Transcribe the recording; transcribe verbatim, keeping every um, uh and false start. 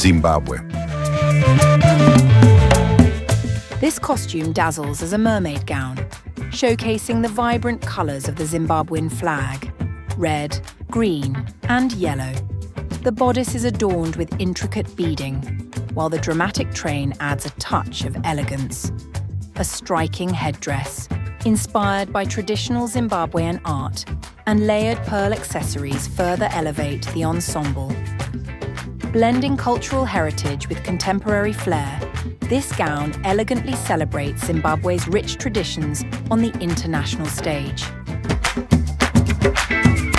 Zimbabwe. This costume dazzles as a mermaid gown, showcasing the vibrant colours of the Zimbabwean flag, red, green and yellow. The bodice is adorned with intricate beading, while the dramatic train adds a touch of elegance. A striking headdress, inspired by traditional Zimbabwean art, and layered pearl accessories further elevate the ensemble. Blending cultural heritage with contemporary flair, this gown elegantly celebrates Zimbabwe's rich traditions on the international stage.